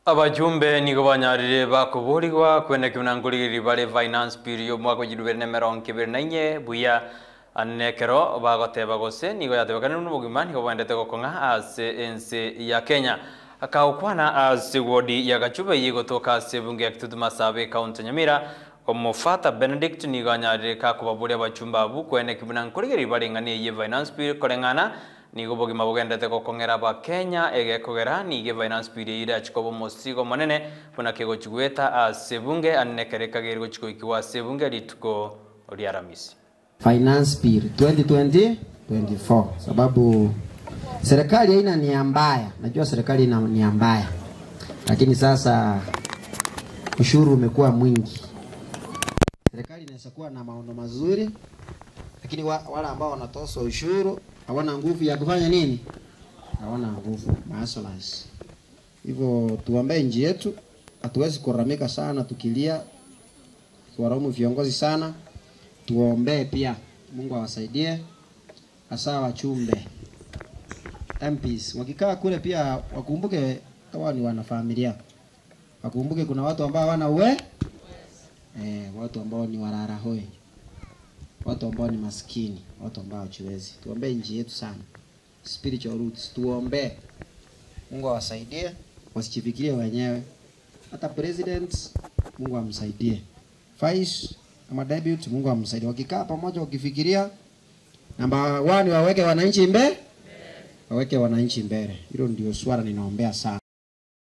Abajumbe nigo banyarire bakuburirwa kwenda kinanguriri bale finance period mwako jiduberne meronke bernanye buya anekero bagoteba gose nigo yatebakana n'ubugima nigo bandete gokonga ase ense ya Kenya akaukwana ase wodi ya Gachuba yigotoka ase bunge yakitutuma sabe county Nyamira omufata Benedict nigo anyarire kakubaburi abachumba abu kwenda kinanguriri bale ngane ye finance period korengana nigo bogima bugendete gokongera ba Kenya egekogera nige finance period achikobo mosigo monene bona kego chigweta ase bunge anekereka gergo chikoikiwa ase bunge rituko riaramisi finance period 2020-24 sababu serikali haina nia mbaya. Najua serikali ina nia mbaya, lakini sasa ushuru umekuwa mwingi. Serikali inaweza kuwa na maono mazuri, lakini wale ambao wanatosa ushuru hawana nguvu ya kufanya nini? Hawana nguvu masolas. Hivyo tuombe nchi yetu, hatuwezi kuramika sana tukilia. Tuwaraumu viongozi sana. Tuombe pia Mungu awasaidie hasa wachumbe. MPs wakikaa kule pia wakumbuke hawa ni wanafamilia. Wakumbuke kuna watu ambao hawana watu ambao ni warara hoi. Watu ambao ni maskini, watu ambao hawajiwezi. Tuombe nchi yetu sana. Spiritual roots, tuombe Mungu awasaidie, wasijifikirie wenyewe. Hata president Mungu amsaidie. Vice ama deputy Mungu amsaidie. Wakikaa pamoja wakifikiria namba 1 waweke wananchi mbele. Waweke wananchi mbele. Hilo ndio swala ninaombea sana.